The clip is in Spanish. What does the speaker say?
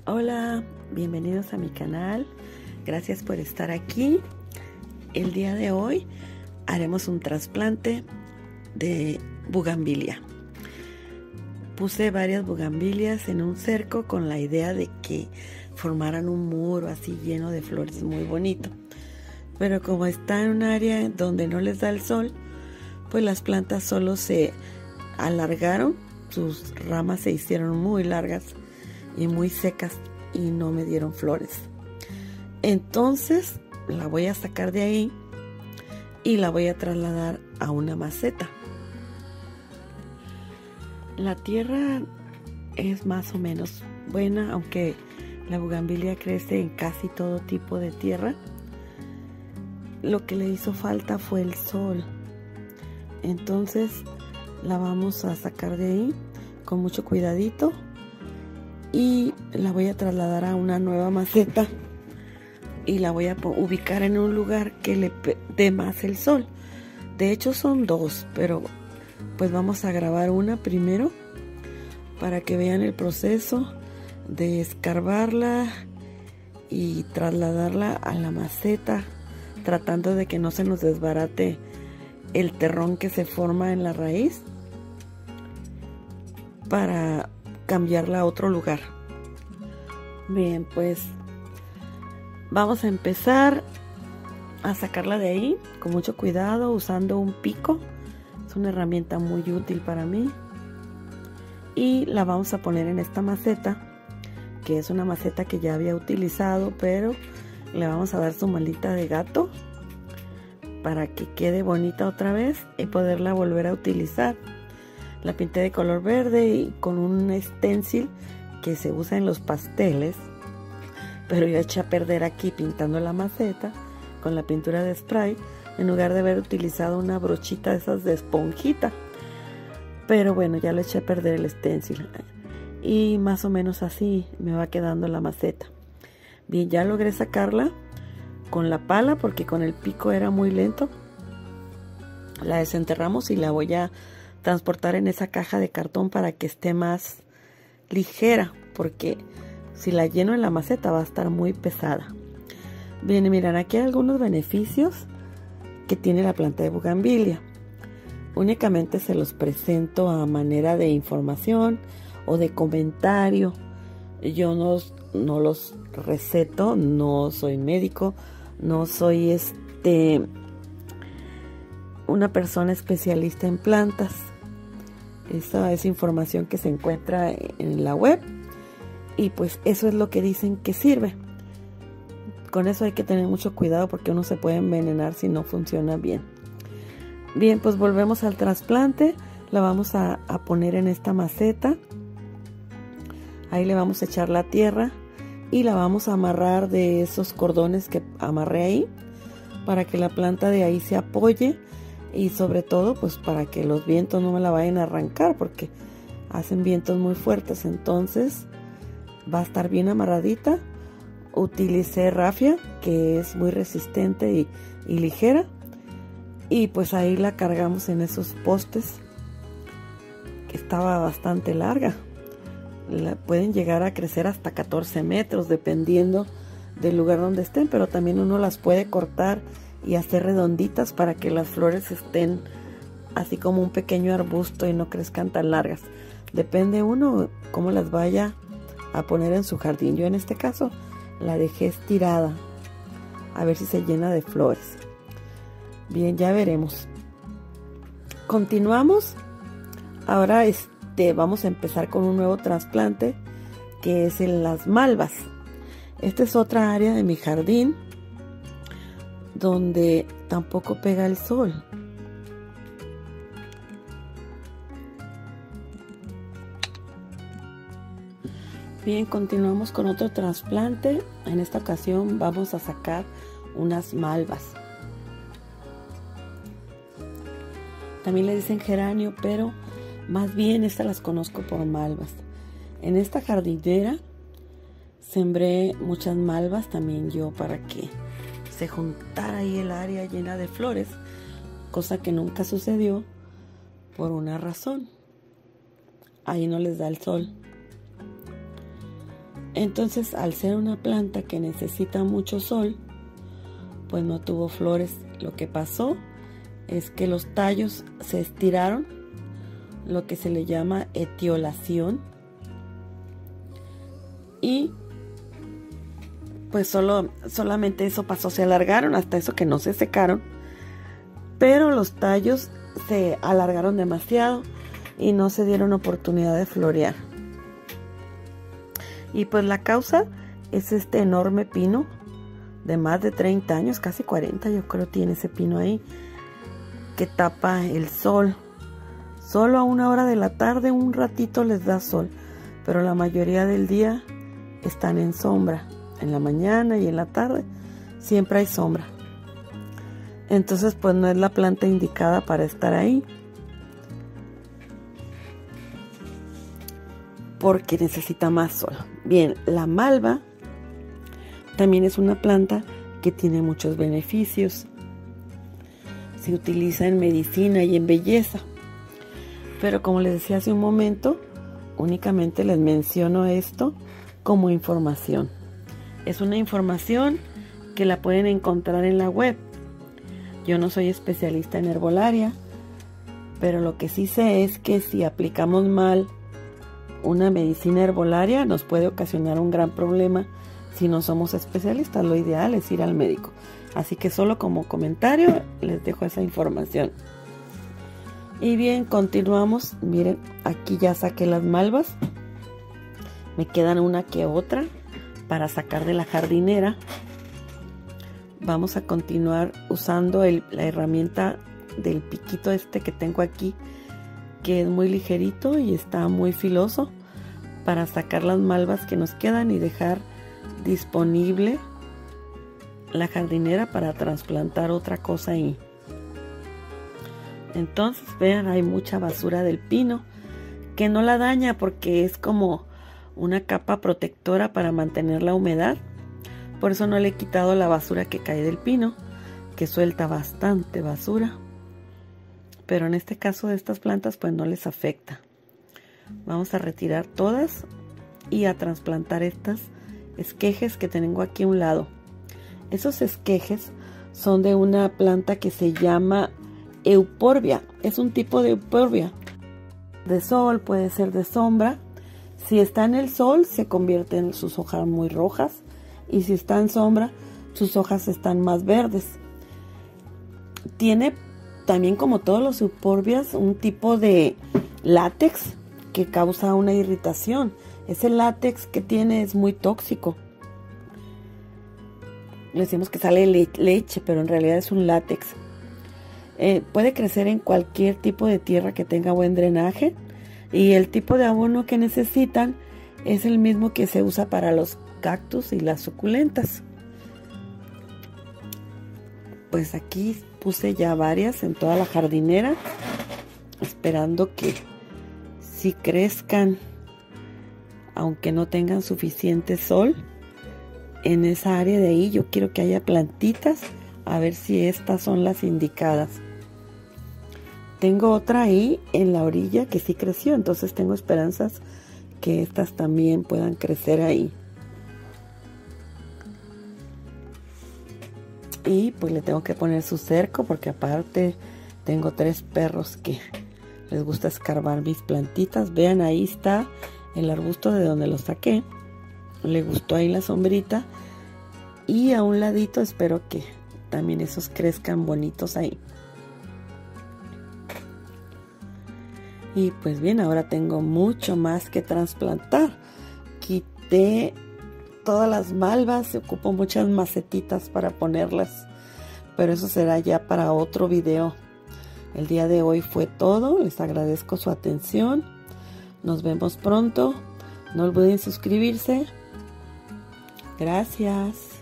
Hola, bienvenidos a mi canal. Gracias por estar aquí. El día de hoy haremos un trasplante de bugambilia. Puse varias bugambilias en un cerco con la idea de que formaran un muro así lleno de flores muy bonito. Pero como está en un área donde no les da el sol, pues las plantas solo se alargaron, sus ramas se hicieron muy largas y muy secas y no me dieron flores. Entonces la voy a sacar de ahí y la voy a trasladar a una maceta. La tierra es más o menos buena, aunque la bugambilia crece en casi todo tipo de tierra. Lo que le hizo falta fue el sol. Entonces la vamos a sacar de ahí con mucho cuidadito y la voy a trasladar a una nueva maceta y la voy a ubicar en un lugar que le dé más el sol. De hecho son dos, pero pues vamos a grabar una primero para que vean el proceso de escarbarla y trasladarla a la maceta, tratando de que no se nos desbarate el terrón que se forma en la raíz para cambiarla a otro lugar. Bien, pues vamos a empezar a sacarla de ahí con mucho cuidado usando un pico. Es una herramienta muy útil para mí. Y la vamos a poner en esta maceta, que es una maceta que ya había utilizado, pero le vamos a dar su malita de gato para que quede bonita otra vez y poderla volver a utilizar. La pinté de color verde y con un stencil que se usa en los pasteles, pero yo eché a perder aquí pintando la maceta con la pintura de spray en lugar de haber utilizado una brochita de esas de esponjita. Pero bueno, ya lo eché a perder el stencil y más o menos así me va quedando la maceta. Bien, ya logré sacarla con la pala porque con el pico era muy lento. La desenterramos y la voy a transportar en esa caja de cartón para que esté más ligera, porque si la lleno en la maceta va a estar muy pesada. Bien, miren, aquí hay algunos beneficios que tiene la planta de bugambilia. Únicamente se los presento a manera de información o de comentario. Yo no los receto, no soy médico, no soy una persona especialista en plantas. Esa es información que se encuentra en la web y pues eso es lo que dicen que sirve. Con eso hay que tener mucho cuidado porque uno se puede envenenar si no funciona bien. Bien, pues volvemos al trasplante. La vamos a poner en esta maceta. Ahí le vamos a echar la tierra y la vamos a amarrar de esos cordones que amarré ahí para que la planta de ahí se apoye. Y sobre todo pues para que los vientos no me la vayan a arrancar porque hacen vientos muy fuertes. Entonces va a estar bien amarradita. Utilicé rafia, que es muy resistente y ligera, y pues ahí la cargamos en esos postes, que estaba bastante larga. Pueden llegar a crecer hasta 14 metros dependiendo del lugar donde estén, pero también uno las puede cortar y hacer redonditas para que las flores estén así como un pequeño arbusto y no crezcan tan largas. Depende uno cómo las vaya a poner en su jardín. Yo en este caso la dejé estirada a ver si se llena de flores. Bien, ya veremos. Continuamos. Ahora vamos a empezar con un nuevo trasplante que es en las malvas. Esta es otra área de mi jardín donde tampoco pega el sol. Bien, continuamos con otro trasplante. En esta ocasión vamos a sacar unas malvas. También le dicen geranio, pero más bien estas las conozco por malvas. En esta jardinera sembré muchas malvas también yo para que se juntara ahí el área llena de flores, cosa que nunca sucedió por una razón. Ahí no les da el sol. Entonces, al ser una planta que necesita mucho sol, pues no tuvo flores. Lo que pasó es que los tallos se estiraron, lo que se le llama etiolación, y pues solamente eso pasó, se alargaron hasta eso que no se secaron, pero los tallos se alargaron demasiado y no se dieron oportunidad de florear. Y pues la causa es este enorme pino de más de 30 años, casi 40 yo creo tiene ese pino ahí, que tapa el sol. Solo a 1 hora de la tarde un ratito les da sol, pero la mayoría del día están en sombra. En la mañana y en la tarde siempre hay sombra. Entonces pues no es la planta indicada para estar ahí, porque necesita más sol. Bien, la malva también es una planta que tiene muchos beneficios. Se utiliza en medicina y en belleza. Pero como les decía hace un momento, únicamente les menciono esto como información. Es una información que la pueden encontrar en la web. Yo no soy especialista en herbolaria, pero lo que sí sé es que si aplicamos mal una medicina herbolaria nos puede ocasionar un gran problema si no somos especialistas. Lo ideal es ir al médico. Así que solo como comentario les dejo esa información. Y bien, continuamos. Miren, aquí ya saqué las malvas. Me quedan una que otra para sacar de la jardinera. Vamos a continuar usando la herramienta del piquito este que tengo aquí, que es muy ligerito y está muy filoso, para sacar las malvas que nos quedan y dejar disponible la jardinera para trasplantar otra cosa ahí. Entonces vean, hay mucha basura del pino que no la daña porque es como una capa protectora para mantener la humedad. Por eso no le he quitado la basura que cae del pino, que suelta bastante basura. Pero en este caso de estas plantas pues no les afecta. Vamos a retirar todas y a trasplantar estas esquejes que tengo aquí a un lado. Esos esquejes son de una planta que se llama Euphorbia. Es un tipo de Euphorbia. De sol, puede ser de sombra. Si está en el sol se convierten sus hojas muy rojas, y si está en sombra sus hojas están más verdes. Tiene también, como todos los euphorbias, un tipo de látex que causa una irritación. Ese látex que tiene es muy tóxico. Le decimos que sale leche, pero en realidad es un látex. Puede crecer en cualquier tipo de tierra que tenga buen drenaje, y el tipo de abono que necesitan es el mismo que se usa para los cactus y las suculentas. Pues aquí puse ya varias en toda la jardinera, esperando que sí crezcan, aunque no tengan suficiente sol. En esa área de ahí yo quiero que haya plantitas, a ver si estas son las indicadas. Tengo otra ahí en la orilla que sí creció, entonces tengo esperanzas que estas también puedan crecer ahí. Y pues le tengo que poner su cerco, porque aparte tengo 3 perros que les gusta escarbar mis plantitas. Vean, ahí está el arbusto de donde lo saqué. Le gustó ahí la sombrita. Y a un ladito espero que también esos crezcan bonitos ahí. Y pues bien, ahora tengo mucho más que trasplantar. Quité todas las malvas, se ocupo muchas macetitas para ponerlas, pero eso será ya para otro video. El día de hoy fue todo, les agradezco su atención, nos vemos pronto, no olviden suscribirse. Gracias.